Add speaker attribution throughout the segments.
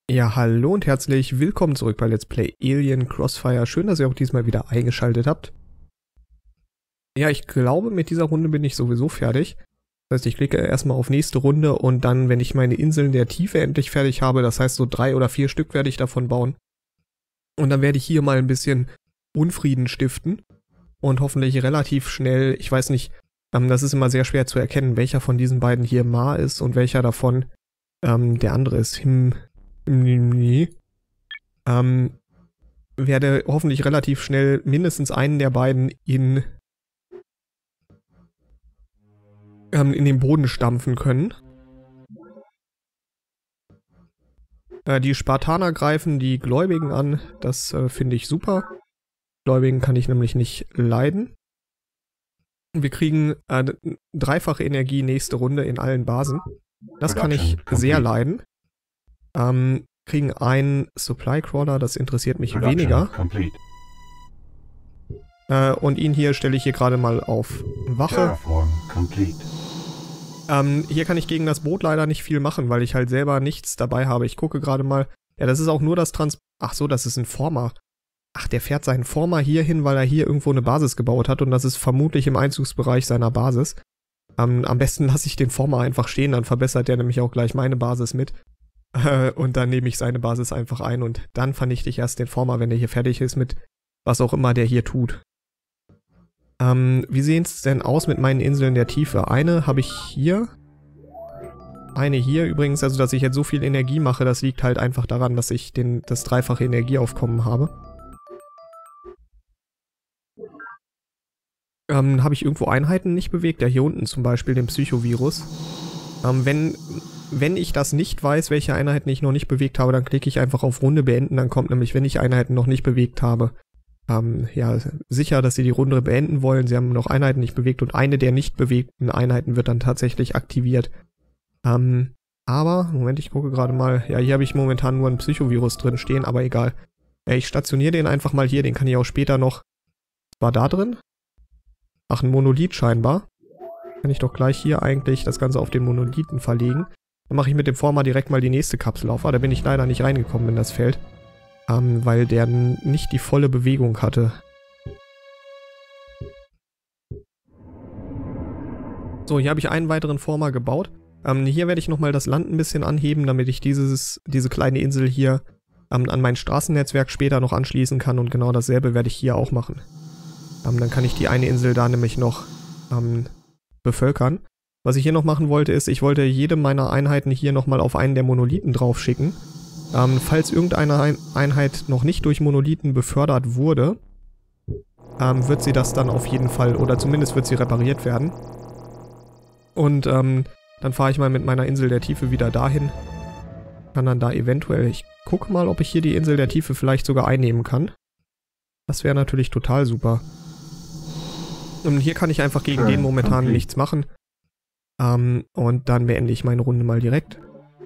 Speaker 1: Ja, hallo und herzlich willkommen zurück bei Let's Play Alien Crossfire. Schön, dass ihr auch diesmal wieder eingeschaltet habt. Ja, ich glaube, mit dieser Runde bin ich sowieso fertig. Das heißt, ich klicke erstmal auf nächste Runde und dann, wenn ich meine Inseln der Tiefe endlich fertig habe, das heißt so 3 oder 4 Stück werde ich davon bauen. Und dann werde ich hier mal ein bisschen Unfrieden stiften und hoffentlich relativ schnell, ich weiß nicht, das ist immer sehr schwer zu erkennen, welcher von diesen beiden hier Ma ist und welcher davon der andere ist. Werde hoffentlich relativ schnell mindestens einen der beiden in den Boden stampfen können. Die Spartaner greifen die Gläubigen an, das finde ich super. Gläubigen kann ich nämlich nicht leiden. Wir kriegen dreifache Energie nächste Runde in allen Basen. Das kann ich sehr leiden. Kriegen einen Supply Crawler, das interessiert mich weniger. Und ihn hier stelle ich hier gerade mal auf Wache. Hier kann ich gegen das Boot leider nicht viel machen, weil ich halt selber nichts dabei habe. Ich gucke gerade mal. Ja, das ist auch nur das Ach so, das ist ein Former. Ach, der fährt seinen Former hier hin, weil er hier irgendwo eine Basis gebaut hat und das ist vermutlich im Einzugsbereich seiner Basis. Am besten lasse ich den Former einfach stehen, dann verbessert der nämlich auch gleich meine Basis mit. Und dann nehme ich seine Basis einfach ein und dann vernichte ich erst den Former, wenn der hier fertig ist mit was auch immer der hier tut. Wie sehen es denn aus mit meinen Inseln der Tiefe? Eine habe ich hier. Eine hier übrigens, also dass ich jetzt so viel Energie mache, das liegt halt einfach daran, dass ich das dreifache Energieaufkommen habe. Habe ich irgendwo Einheiten nicht bewegt? Ja, hier unten zum Beispiel den Psychovirus. Wenn ich das nicht weiß, welche Einheiten ich noch nicht bewegt habe, dann klicke ich einfach auf Runde beenden, dann kommt nämlich, wenn ich Einheiten noch nicht bewegt habe, ja, sicher, dass sie die Runde beenden wollen. Sie haben noch Einheiten nicht bewegt und eine der nicht bewegten Einheiten wird dann tatsächlich aktiviert. Aber, Moment, ich gucke gerade mal. Ja, hier habe ich momentan nur einen Psychovirus drin stehen, aber egal. Ja, ich stationiere den einfach mal hier, den kann ich auch später noch... War da drin? Ach, ein Monolith scheinbar. Kann ich doch gleich hier eigentlich das Ganze auf den Monolithen verlegen. Dann mache ich mit dem Former direkt mal die nächste Kapsel auf. Da bin ich leider nicht reingekommen in das Feld. Weil der nicht die volle Bewegung hatte. So, hier habe ich einen weiteren Former gebaut. Hier werde ich nochmal das Land ein bisschen anheben, damit ich diese kleine Insel hier an mein Straßennetzwerk später noch anschließen kann. Und genau dasselbe werde ich hier auch machen. Dann kann ich die eine Insel da nämlich noch bevölkern. Was ich hier noch machen wollte, ist, ich wollte jede meiner Einheiten hier nochmal auf einen der Monolithen drauf schicken. Falls irgendeine Einheit noch nicht durch Monolithen befördert wurde, wird sie das dann auf jeden Fall, oder zumindest wird sie repariert werden. Und dann fahre ich mal mit meiner Insel der Tiefe wieder dahin. Kann dann da eventuell, ich gucke mal, ob ich hier die Insel der Tiefe vielleicht sogar einnehmen kann. Das wäre natürlich total super. Und hier kann ich einfach gegen den momentan nichts machen. Und dann beende ich meine Runde mal direkt.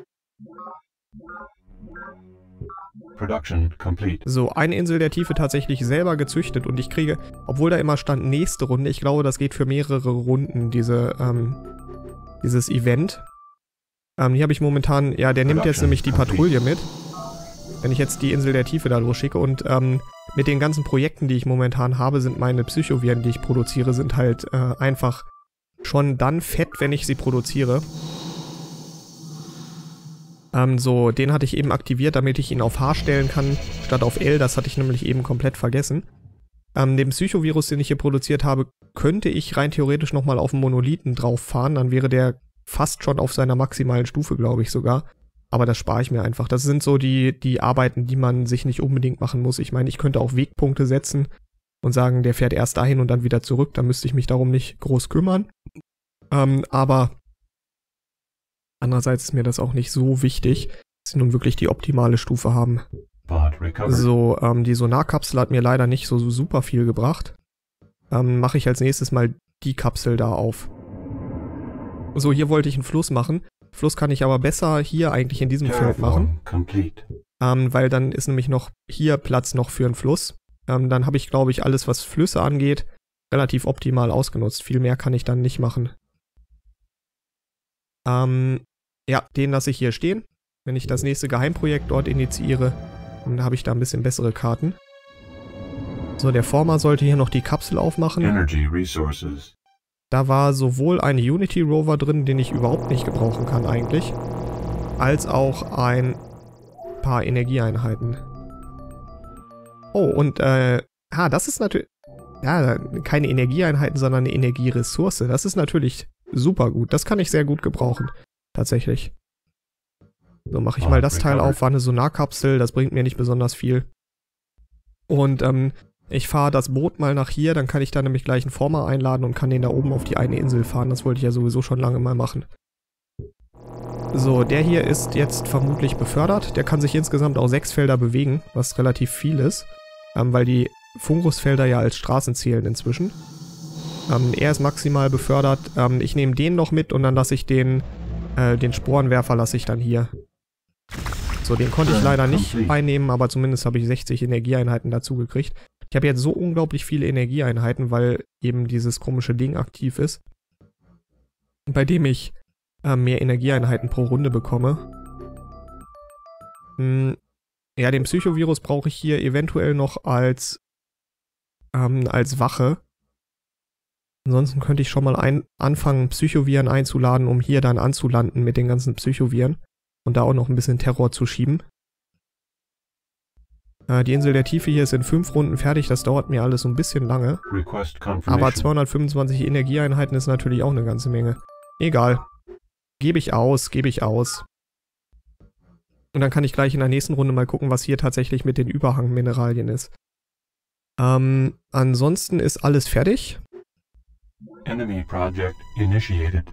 Speaker 1: So, eine Insel der Tiefe tatsächlich selber gezüchtet und ich kriege, obwohl da immer stand nächste Runde, ich glaube, das geht für mehrere Runden, dieses Event. Hier habe ich momentan, ja, der nimmt jetzt nämlich die Patrouille mit, wenn ich jetzt die Insel der Tiefe da losschicke und mit den ganzen Projekten, die ich momentan habe, sind meine Psychoviren, die ich produziere, sind halt einfach schon dann fett, wenn ich sie produziere. So, den hatte ich eben aktiviert, damit ich ihn auf H stellen kann, statt auf L, das hatte ich nämlich eben komplett vergessen. Den Psychovirus, den ich hier produziert habe, könnte ich rein theoretisch nochmal auf den Monolithen drauf fahren, dann wäre der fast schon auf seiner maximalen Stufe, glaube ich sogar. Aber das spare ich mir einfach. Das sind so die Arbeiten, die man sich nicht unbedingt machen muss. Ich meine, ich könnte auch Wegpunkte setzen und sagen, der fährt erst dahin und dann wieder zurück, da müsste ich mich darum nicht groß kümmern. Aber andererseits ist mir das auch nicht so wichtig, dass sie nun wirklich die optimale Stufe haben. So, die Sonarkapsel hat mir leider nicht so super viel gebracht. Mache ich als nächstes mal die Kapsel da auf. So, hier wollte ich einen Fluss machen. Fluss kann ich aber besser hier eigentlich in diesem Feld machen. Weil dann ist nämlich noch hier Platz noch für einen Fluss. Dann habe ich, glaube ich, alles, was Flüsse angeht, relativ optimal ausgenutzt. Viel mehr kann ich dann nicht machen. Ja, den lasse ich hier stehen. wenn ich das nächste Geheimprojekt dort initiiere. Dann habe ich da ein bisschen bessere Karten. So, der Former sollte hier noch die Kapsel aufmachen.
Speaker 2: Energy resources.
Speaker 1: Da war sowohl ein Unity Rover drin, den ich überhaupt nicht gebrauchen kann eigentlich, als auch ein paar Energieeinheiten. Oh, und das ist natürlich, ja, keine Energieeinheiten, sondern eine Energieressource. Das ist natürlich super gut. Das kann ich sehr gut gebrauchen, tatsächlich. So, mache ich mal das Teil auf, war eine Sonarkapsel, das bringt mir nicht besonders viel. Und ich fahre das Boot mal nach hier, dann kann ich da nämlich gleich einen Former einladen und kann den da oben auf die eine Insel fahren. Das wollte ich ja sowieso schon lange mal machen. So, der hier ist jetzt vermutlich befördert. Der kann sich insgesamt auch 6 Felder bewegen, was relativ viel ist, weil die Fungusfelder ja als Straßen zählen inzwischen. Er ist maximal befördert. Ich nehme den noch mit und dann lasse ich den Sporenwerfer lasse ich dann hier. So, den konnte ich leider nicht einnehmen, aber zumindest habe ich 60 Energieeinheiten dazu gekriegt. Ich habe jetzt so unglaublich viele Energieeinheiten, weil eben dieses komische Ding aktiv ist, bei dem ich mehr Energieeinheiten pro Runde bekomme. Ja, den Psychovirus brauche ich hier eventuell noch als Wache. Ansonsten könnte ich schon mal anfangen, Psychoviren einzuladen, um hier dann anzulanden mit den ganzen Psychoviren und da auch noch ein bisschen Terror zu schieben. Die Insel der Tiefe hier ist in 5 Runden fertig, das dauert mir alles so ein bisschen lange. Aber 225 Energieeinheiten ist natürlich auch eine ganze Menge. Egal. Gebe ich aus. Und dann kann ich gleich in der nächsten Runde mal gucken, was hier tatsächlich mit den Überhangmineralien ist. Ansonsten ist alles fertig.
Speaker 2: Enemy project initiated.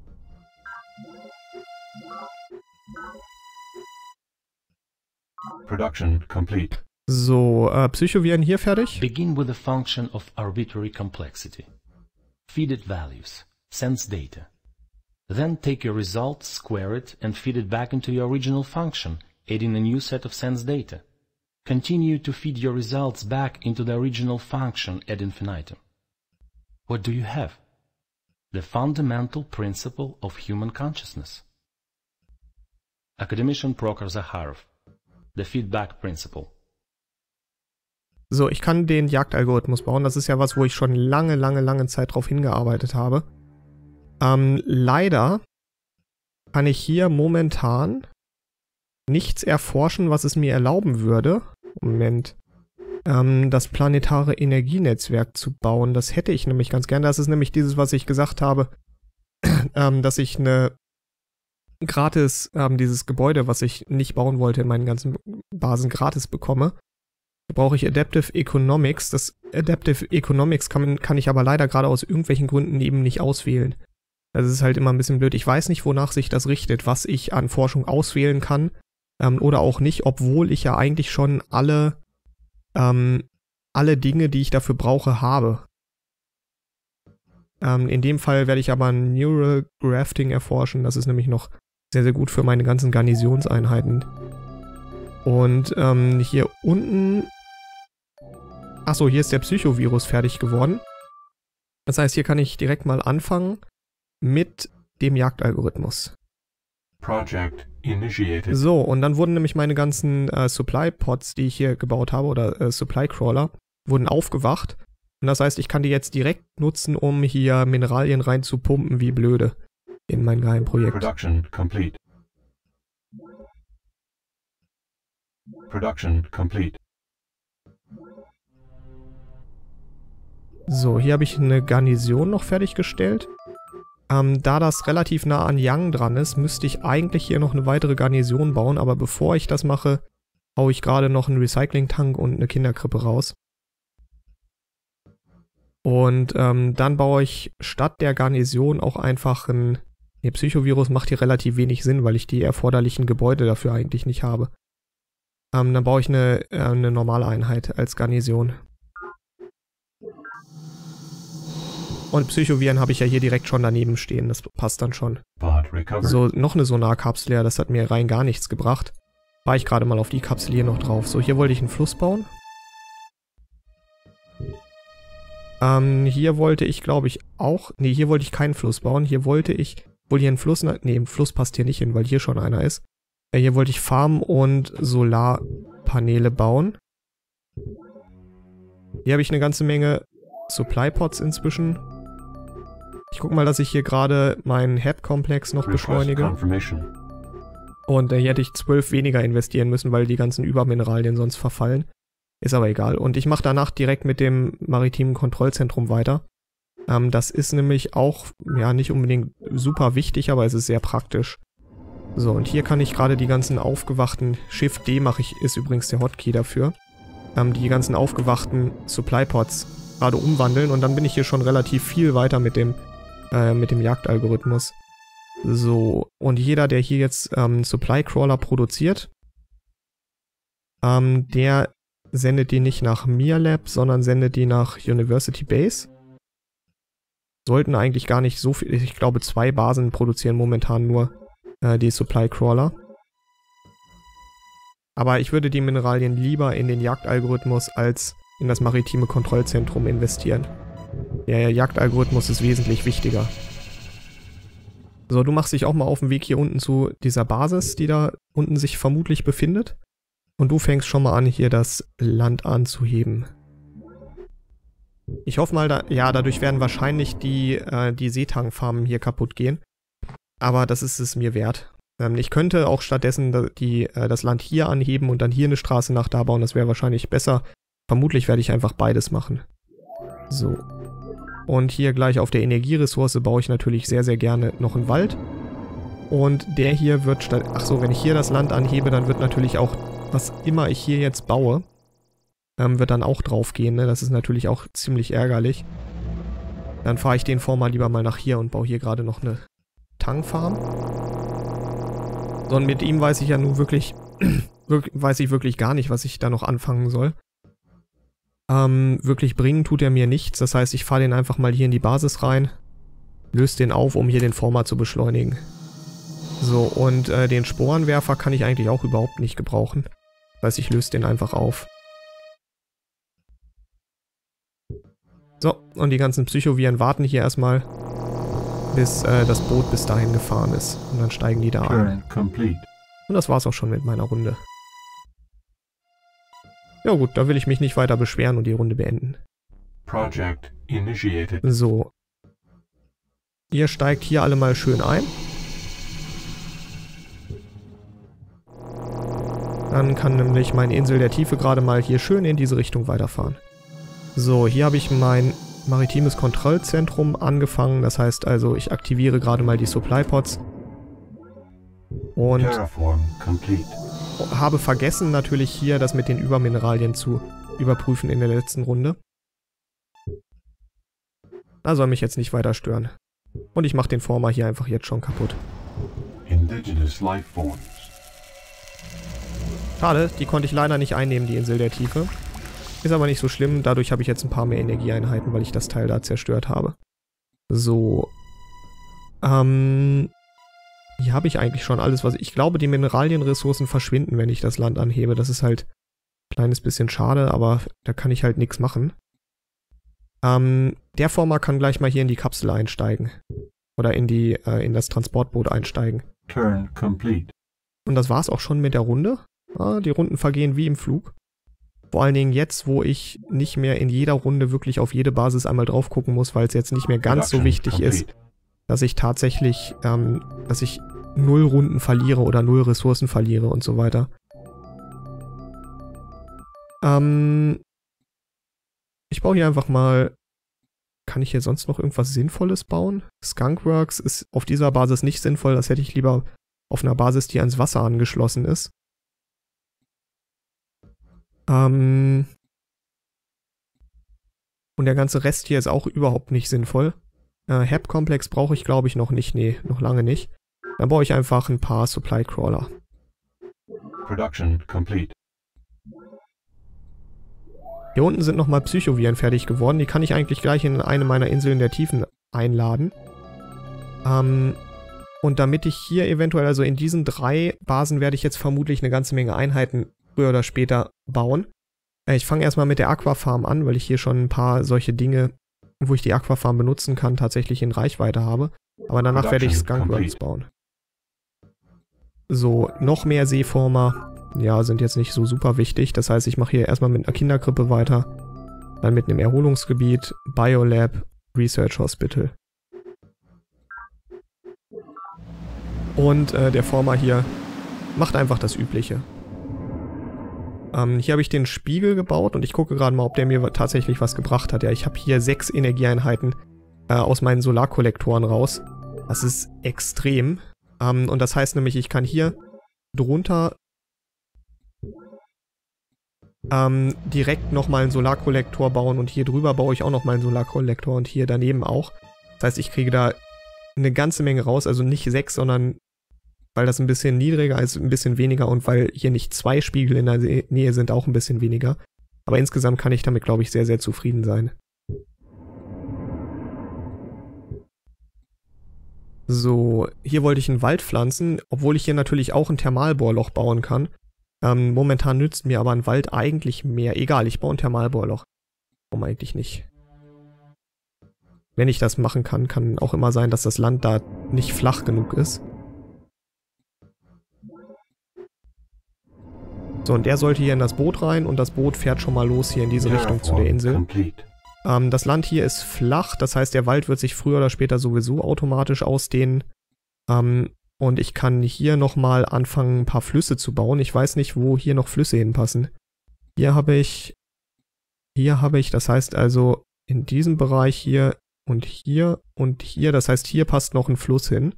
Speaker 2: Production complete.
Speaker 1: So, Psychoviren hier fertig.
Speaker 3: Begin with the function of arbitrary complexity. Feed it values. Sense data. Then take your result, square it, and feed it back into your original function, adding a new set of sense data. Continue to feed your results back into the original function ad infinitum. What do you have? The fundamental principle of human consciousness. Academician Prokhor Zakharov. The feedback principle.
Speaker 1: So, ich kann den Jagdalgorithmus bauen. Das ist ja was, wo ich schon lange Zeit drauf hingearbeitet habe. Leider kann ich hier momentan nichts erforschen, was es mir erlauben würde, Moment, das planetare Energienetzwerk zu bauen. Das hätte ich nämlich ganz gern. Das ist nämlich dieses, was ich gesagt habe, dass ich eine gratis, dieses Gebäude, was ich nicht bauen wollte in meinen ganzen Basen, gratis bekomme. Da brauche ich Adaptive Economics. Das Adaptive Economics kann ich aber leider gerade aus irgendwelchen Gründen eben nicht auswählen. Das ist halt immer ein bisschen blöd. Ich weiß nicht, wonach sich das richtet, was ich an Forschung auswählen kann oder auch nicht, obwohl ich ja eigentlich schon alle Dinge, die ich dafür brauche, habe. In dem Fall werde ich aber Neural Grafting erforschen. Das ist nämlich noch sehr, sehr gut für meine ganzen Garnisonseinheiten. Und hier unten... Achso, hier ist der Psychovirus fertig geworden. Das heißt, hier kann ich direkt mal anfangen mit dem Jagdalgorithmus.
Speaker 2: Project initiated.
Speaker 1: So, und dann wurden nämlich meine ganzen Supply Pods, die ich hier gebaut habe, oder Supply Crawler, wurden aufgewacht. Und das heißt, ich kann die jetzt direkt nutzen, um hier Mineralien reinzupumpen, wie blöde, in mein Geheimprojekt.
Speaker 2: Production complete. Production complete.
Speaker 1: So, hier habe ich eine Garnison noch fertiggestellt. Da das relativ nah an Yang dran ist, müsste ich eigentlich hier noch eine weitere Garnison bauen, aber bevor ich das mache, haue ich gerade noch einen Recycling-Tank und eine Kinderkrippe raus. Und dann baue ich statt der Garnison auch einfach ein... Der Psychovirus macht hier relativ wenig Sinn, weil ich die erforderlichen Gebäude dafür eigentlich nicht habe. Dann baue ich eine normale Einheit als Garnison. Und Psychoviren habe ich ja hier direkt schon daneben stehen, das passt dann schon. So, noch eine Sonarkapsel, ja, das hat mir rein gar nichts gebracht. War ich gerade mal auf die Kapsel hier noch drauf. So, hier wollte ich einen Fluss bauen. Hier wollte ich, glaube ich, auch... Nee, hier wollte ich keinen Fluss bauen. Hier wollte ich... Wohl hier ein Fluss... Nee, ein Fluss passt hier nicht hin, weil hier schon einer ist. Hier wollte ich Farm und Solarpaneele bauen. Hier habe ich eine ganze Menge Supply Pods inzwischen. Ich gucke mal, dass ich hier gerade meinen Head-Komplex noch beschleunige. Und hier hätte ich 12 weniger investieren müssen, weil die ganzen Übermineralien sonst verfallen. Ist aber egal. Und ich mache danach direkt mit dem maritimen Kontrollzentrum weiter. Das ist nämlich auch, ja, nicht unbedingt super wichtig, aber es ist sehr praktisch. So, und hier kann ich gerade die ganzen aufgewachten, Shift D mache ich, ist übrigens der Hotkey dafür, die ganzen aufgewachten Supply Pods gerade umwandeln und dann bin ich hier schon relativ viel weiter mit dem Jagdalgorithmus. So, und jeder, der hier jetzt Supply Crawler produziert, der sendet die nicht nach Mir Lab, sondern sendet die nach University Base. Sollten eigentlich gar nicht so viel, ich glaube 2 Basen produzieren momentan nur die Supply Crawler. Aber ich würde die Mineralien lieber in den Jagdalgorithmus als in das maritime Kontrollzentrum investieren. Der Jagdalgorithmus ist wesentlich wichtiger. So, du machst dich auch mal auf den Weg hier unten zu dieser Basis, die da unten sich vermutlich befindet. Und du fängst schon mal an, hier das Land anzuheben. Ich hoffe mal, dadurch werden wahrscheinlich die Seetangfarmen hier kaputt gehen. Aber das ist es mir wert. Ich könnte auch stattdessen das Land hier anheben und dann hier eine Straße nach da bauen. Das wäre wahrscheinlich besser. Vermutlich werde ich einfach beides machen. So. Und hier gleich auf der Energieressource baue ich natürlich sehr, sehr gerne noch einen Wald. Und der hier wird Achso, wenn ich hier das Land anhebe, dann wird natürlich auch, was immer ich hier jetzt baue, wird dann auch drauf gehen, ne? Das ist natürlich auch ziemlich ärgerlich. Dann fahre ich den Former lieber mal nach hier und baue hier gerade noch eine Tangfarm. So, und mit ihm weiß ich ja nun wirklich, weiß ich wirklich gar nicht, was ich da noch anfangen soll. Wirklich bringen tut er mir nichts. Das heißt, ich fahre den einfach mal hier in die Basis rein, löse den auf, um hier den Former zu beschleunigen. So, und den Sporenwerfer kann ich eigentlich auch überhaupt nicht gebrauchen. Das heißt, ich löse den einfach auf. So, und die ganzen Psychoviren warten hier erstmal, bis das Boot bis dahin gefahren ist. Und dann steigen die da ein. Und das war's auch schon mit meiner Runde. Ja gut, da will ich mich nicht weiter beschweren und die Runde beenden.
Speaker 2: Project initiated.
Speaker 1: So. Ihr steigt hier alle mal schön ein. Dann kann nämlich meine Insel der Tiefe gerade mal hier schön in diese Richtung weiterfahren. So, hier habe ich mein maritimes Kontrollzentrum angefangen. Das heißt also, ich aktiviere gerade mal die Supply Pods. Und habe vergessen natürlich hier das mit den Übermineralien zu überprüfen in der letzten Runde. Da soll mich jetzt nicht weiter stören. Und ich mache den Former hier einfach jetzt schon kaputt.
Speaker 2: Indigenous Lifeforms.
Speaker 1: Schade, die konnte ich leider nicht einnehmen, die Insel der Tiefe. Ist aber nicht so schlimm, dadurch habe ich jetzt ein paar mehr Energieeinheiten, weil ich das Teil da zerstört habe. So. Hier habe ich eigentlich schon alles, was ich glaube, die Mineralienressourcen verschwinden, wenn ich das Land anhebe. Das ist halt ein kleines bisschen schade, aber da kann ich halt nichts machen. Der Former kann gleich mal hier in die Kapsel einsteigen. Oder in das Transportboot einsteigen.
Speaker 2: Turn complete.
Speaker 1: Und das war's auch schon mit der Runde. Die Runden vergehen wie im Flug. Vor allen Dingen jetzt, wo ich nicht mehr in jeder Runde wirklich auf jede Basis einmal drauf gucken muss, weil es jetzt nicht mehr ganz so wichtig ist, dass ich tatsächlich, dass ich 0 Runden verliere oder 0 Ressourcen verliere und so weiter. Ich baue hier einfach mal... Kann ich hier sonst noch irgendwas Sinnvolles bauen? Skunkworks ist auf dieser Basis nicht sinnvoll, das hätte ich lieber auf einer Basis, die ans Wasser angeschlossen ist. Und der ganze Rest hier ist auch überhaupt nicht sinnvoll. Hab-Komplex brauche ich, glaube ich, noch nicht. Nee, noch lange nicht. Dann baue ich einfach ein paar Supply Crawler.
Speaker 2: Production complete.
Speaker 1: Hier unten sind nochmal Psychoviren fertig geworden. Die kann ich eigentlich gleich in eine meiner Inseln der Tiefen einladen. Und damit ich hier eventuell, also in diesen 3 Basen werde ich jetzt vermutlich eine ganze Menge Einheiten früher oder später bauen. Ich fange erstmal mit der Aquafarm an, weil ich hier schon ein paar solche Dinge, wo ich die Aquafarm benutzen kann, tatsächlich in Reichweite habe. Aber danach werde ich Skunkworks bauen. So, noch mehr Seeformer. Ja, sind jetzt nicht so super wichtig. Das heißt, ich mache hier erstmal mit einer Kinderkrippe weiter. Dann mit einem Erholungsgebiet, Biolab, Research Hospital. Und der Former hier macht einfach das Übliche. Hier habe ich den Spiegel gebaut und ich gucke gerade mal, ob der mir tatsächlich was gebracht hat. Ja, ich habe hier 6 Energieeinheiten aus meinen Solarkollektoren raus. Das ist extrem. Und das heißt nämlich, ich kann hier drunter direkt nochmal einen Solarkollektor bauen und hier drüber baue ich auch nochmal einen Solarkollektor und hier daneben auch. Das heißt, ich kriege da eine ganze Menge raus, also nicht 6, sondern weil das ein bisschen niedriger ist, ein bisschen weniger und weil hier nicht 2 Spiegel in der Nähe sind, auch ein bisschen weniger. Aber insgesamt kann ich damit, glaube ich, sehr, sehr zufrieden sein. So, hier wollte ich einen Wald pflanzen, obwohl ich hier natürlich auch ein Thermalbohrloch bauen kann. Momentan nützt mir aber ein Wald eigentlich mehr. Egal, ich baue ein Thermalbohrloch. Warum eigentlich nicht? Wenn ich das machen kann, kann auch immer sein, dass das Land da nicht flach genug ist. So, und der sollte hier in das Boot rein und das Boot fährt schon mal los hier in diese Richtung zu der Insel. Das Land hier ist flach, das heißt, der Wald wird sich früher oder später sowieso automatisch ausdehnen. Und ich kann hier nochmal anfangen, ein paar Flüsse zu bauen. Ich weiß nicht, wo hier noch Flüsse hinpassen. Hier habe ich, das heißt also in diesem Bereich hier und hier und hier. Das heißt, hier passt noch ein Fluss hin.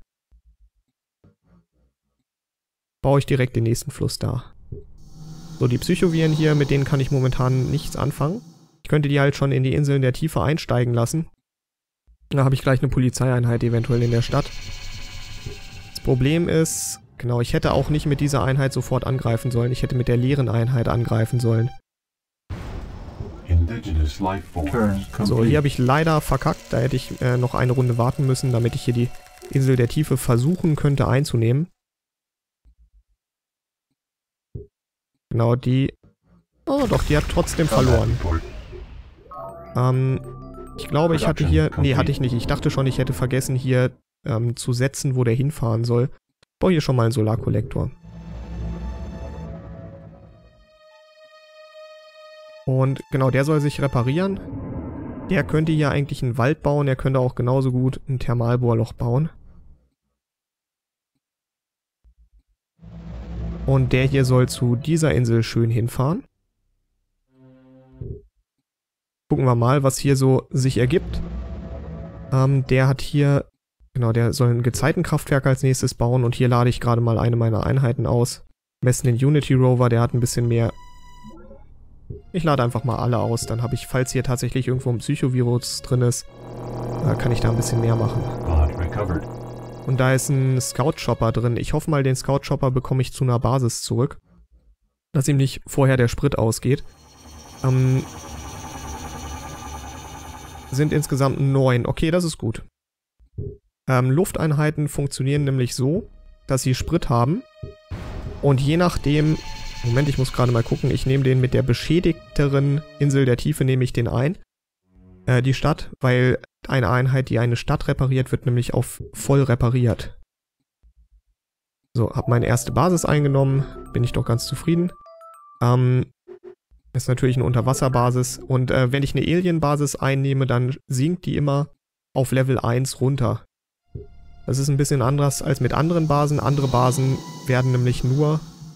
Speaker 1: Baue ich direkt den nächsten Fluss da. So, die Psychoviren hier, mit denen kann ich momentan nichts anfangen. Ich könnte die halt schon in die Inseln der Tiefe einsteigen lassen. Da habe ich gleich eine Polizeieinheit eventuell in der Stadt. Das Problem ist, genau, ich hätte auch nicht mit dieser Einheit sofort angreifen sollen. Ich hätte mit der leeren Einheit angreifen sollen. So, hier habe ich leider verkackt. Da hätte ich noch eine Runde warten müssen, damit ich hier die Insel der Tiefe versuchen könnte einzunehmen. Genau, die... Oh doch, die hat trotzdem verloren. Ich glaube, ich hatte hier... Nee, hatte ich nicht. Ich dachte schon, ich hätte vergessen, hier zu setzen, wo der hinfahren soll. Ich baue hier schon mal einen Solarkollektor. Und genau, der soll sich reparieren. Der könnte hier eigentlich einen Wald bauen. Der könnte auch genauso gut ein Thermalbohrloch bauen. Und der hier soll zu dieser Insel schön hinfahren. Gucken wir mal, was hier so sich ergibt. Der hat hier, genau, der soll ein Gezeitenkraftwerk als nächstes bauen. Und hier lade ich gerade mal eine meiner Einheiten aus. Am besten den Unity Rover, der hat ein bisschen mehr. Ich lade einfach mal alle aus. Dann habe ich, falls hier tatsächlich irgendwo ein Psychovirus drin ist, kann ich da ein bisschen mehr machen. Und da ist ein Scout-Chopper drin. Ich hoffe mal, den Scout-Chopper bekomme ich zu einer Basis zurück. Dass ihm nicht vorher der Sprit ausgeht. Sind insgesamt 9. Okay, das ist gut. Lufteinheiten funktionieren nämlich so, dass sie Sprit haben. Und je nachdem... Moment, ich muss gerade mal gucken. Ich nehme den mit der beschädigteren Insel der Tiefe, nehme ich den ein. Die Stadt, weil eine Einheit, die eine Stadt repariert, wird nämlich auf voll repariert. So, habe meine erste Basis eingenommen. Bin ich doch ganz zufrieden. Ist natürlich eine Unterwasserbasis. Und wenn ich eine Alien-Basis einnehme, dann sinkt die immer auf Level 1 runter. Das ist ein bisschen anders als mit anderen Basen. Andere Basen werden nämlich nur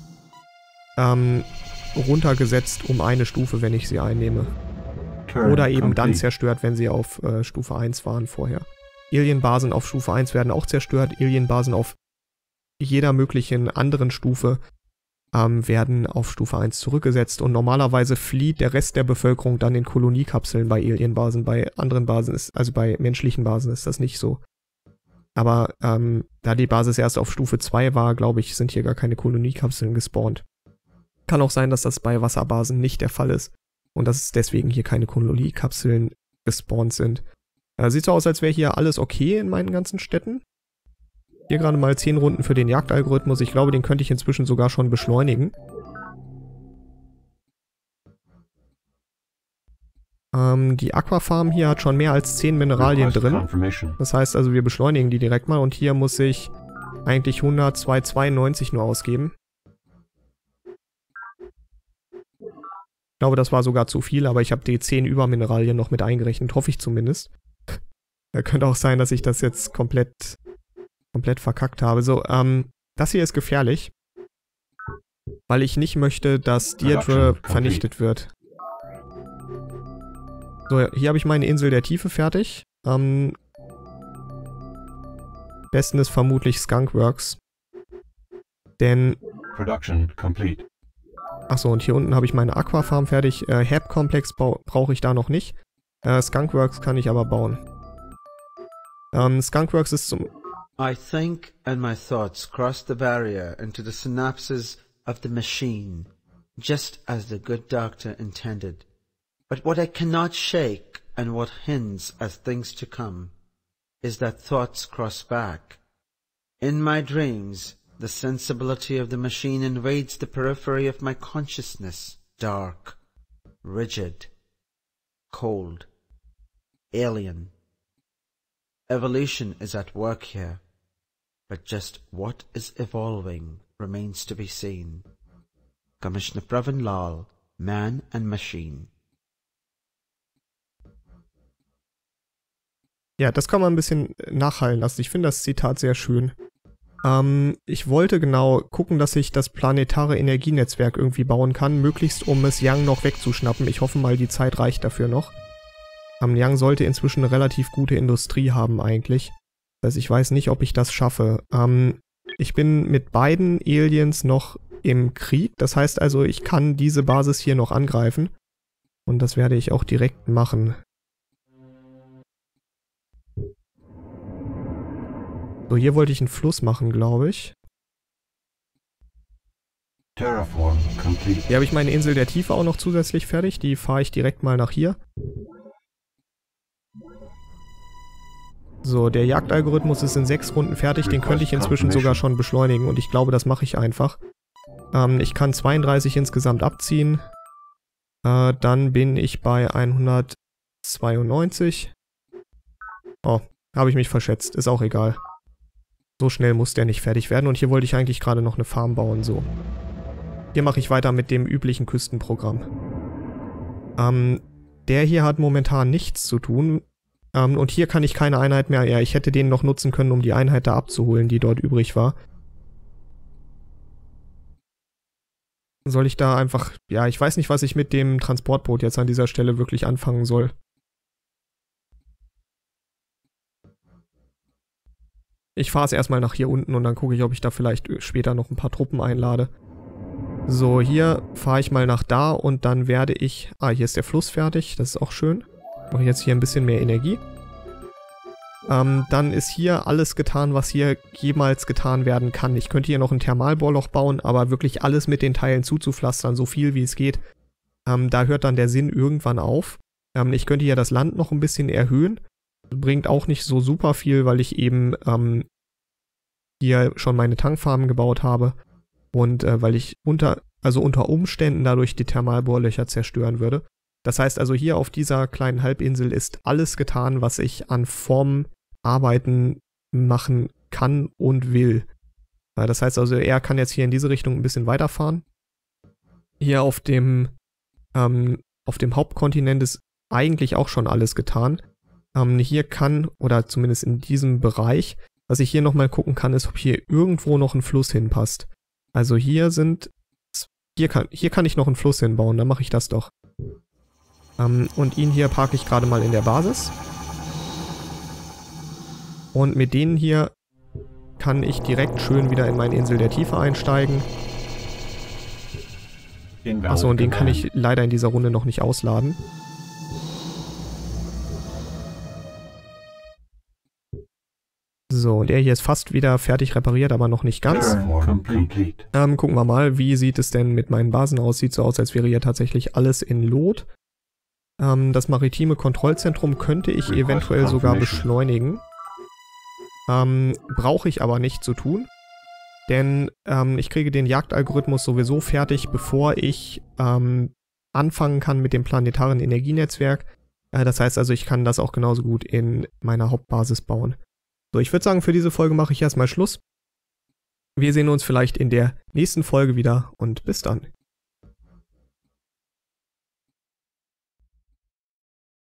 Speaker 1: runtergesetzt um eine Stufe, wenn ich sie einnehme. Oder eben dann zerstört, wenn sie auf Stufe 1 waren vorher. Alien-Basen auf Stufe 1 werden auch zerstört. Alien-Basen auf jeder möglichen anderen Stufe werden auf Stufe 1 zurückgesetzt. Und normalerweise flieht der Rest der Bevölkerung dann in Koloniekapseln bei Alien-Basen. Bei anderen Basen ist, also bei menschlichen Basen ist das nicht so. Aber da die Basis erst auf Stufe 2 war, glaube ich, sind hier gar keine Koloniekapseln gespawnt. Kann auch sein, dass das bei Wasserbasen nicht der Fall ist. Und dass es deswegen hier keine Koloniekapseln gespawnt sind. Sieht so aus, als wäre hier alles okay in meinen ganzen Städten. Hier gerade mal 10 Runden für den Jagdalgorithmus. Ich glaube, den könnte ich inzwischen sogar schon beschleunigen. Die Aquafarm hier hat schon mehr als 10 Mineralien drin. Das heißt also, wir beschleunigen die direkt mal. Und hier muss ich eigentlich 102,92 nur ausgeben. Ich glaube, das war sogar zu viel, aber ich habe die 10 Übermineralien noch mit eingerechnet, hoffe ich zumindest. Könnte auch sein, dass ich das jetzt komplett verkackt habe. So, das hier ist gefährlich, weil ich nicht möchte, dass Deirdre vernichtet wird. So, hier habe ich meine Insel der Tiefe fertig. Besten ist vermutlich Skunkworks. Denn...
Speaker 2: Production complete.
Speaker 1: Achso, und hier unten habe ich meine Aquafarm fertig. Hab-Komplex brauche ich da noch nicht. Skunkworks kann ich aber bauen. Skunkworks ist zum...
Speaker 4: I think and my thoughts cross the barrier into the synapses of the machine, just as the good doctor intended. But what I cannot shake, and what hints at things to come, is that thoughts cross back. In my dreams, the sensibility of the machine invades the periphery of my consciousness, dark, rigid, cold, alien. Evolution is at work here, but just what is evolving remains to be seen. Commissioner Pravin Lal, Man and Machine.
Speaker 1: Ja, das kann man ein bisschen nachhallen lassen. Ich finde das Zitat sehr schön. Ich wollte genau gucken, dass ich das planetare Energienetzwerk irgendwie bauen kann, möglichst um es Yang noch wegzuschnappen. Ich hoffe mal, die Zeit reicht dafür noch. Yang sollte inzwischen eine relativ gute Industrie haben eigentlich. Das heißt, ich weiß nicht, ob ich das schaffe. Ich bin mit beiden Aliens noch im Krieg. Das heißt also, ich kann diese Basis hier noch angreifen. Und das werde ich auch direkt machen. So, hier wollte ich einen Fluss machen, glaube ich.
Speaker 2: Terraform complete.
Speaker 1: Hier habe ich meine Insel der Tiefe auch noch zusätzlich fertig. Die fahre ich direkt mal nach hier. So, der Jagdalgorithmus ist in 6 Runden fertig. Den könnte ich inzwischen sogar schon beschleunigen. Und ich glaube, das mache ich einfach. Ich kann 32 insgesamt abziehen. Dann bin ich bei 192. Oh, habe ich mich verschätzt. Ist auch egal. So schnell muss der nicht fertig werden. Und hier wollte ich eigentlich gerade noch eine Farm bauen, so. Hier mache ich weiter mit dem üblichen Küstenprogramm. Der hier hat momentan nichts zu tun. Und hier kann ich keine Einheit mehr... Ja, ich hätte den noch nutzen können, um die Einheit da abzuholen, die dort übrig war. Soll ich da einfach... Ja, ich weiß nicht, was ich mit dem Transportboot jetzt an dieser Stelle wirklich anfangen soll. Ich fahre es erstmal nach hier unten und dann gucke ich, ob ich da vielleicht später noch ein paar Truppen einlade. So, hier fahre ich mal nach da und dann werde ich... Ah, hier ist der Fluss fertig, das ist auch schön. Mache ich jetzt hier ein bisschen mehr Energie. Dann ist hier alles getan, was hier jemals getan werden kann. Ich könnte hier noch ein Thermalbohrloch bauen, aber wirklich alles mit den Teilen zuzupflastern, so viel wie es geht. Da hört dann der Sinn irgendwann auf. Ich könnte hier das Land noch ein bisschen erhöhen. Bringt auch nicht so super viel, weil ich eben hier schon meine Tankfarmen gebaut habe. Und weil ich unter Umständen dadurch die Thermalbohrlöcher zerstören würde. Das heißt also, hier auf dieser kleinen Halbinsel ist alles getan, was ich an Formen, Arbeiten machen kann und will. Das heißt also, er kann jetzt hier in diese Richtung ein bisschen weiterfahren. Hier auf dem Hauptkontinent ist eigentlich auch schon alles getan. Hier kann, oder zumindest in diesem Bereich, was ich hier nochmal gucken kann, ist, ob hier irgendwo noch ein Fluss hinpasst. Also hier kann ich noch einen Fluss hinbauen, dann mache ich das doch. Und ihn hier parke ich gerade mal in der Basis. Und mit denen hier kann ich direkt schön wieder in meine Insel der Tiefe einsteigen. Achso, und den kann ich leider in dieser Runde noch nicht ausladen. So, der hier ist fast wieder fertig repariert, aber noch nicht ganz. Gucken wir mal, wie sieht es denn mit meinen Basen aus? Sieht so aus, als wäre hier tatsächlich alles in Lot. Das maritime Kontrollzentrum könnte ich eventuell sogar beschleunigen. Brauche ich aber nicht zu tun. Denn ich kriege den Jagdalgorithmus sowieso fertig, bevor ich anfangen kann mit dem planetaren Energienetzwerk. Das heißt also, ich kann das auch genauso gut in meiner Hauptbasis bauen. So, ich würde sagen, für diese Folge mache ich erstmal Schluss. wir sehen uns vielleicht in der nächsten Folge wieder und bis dann.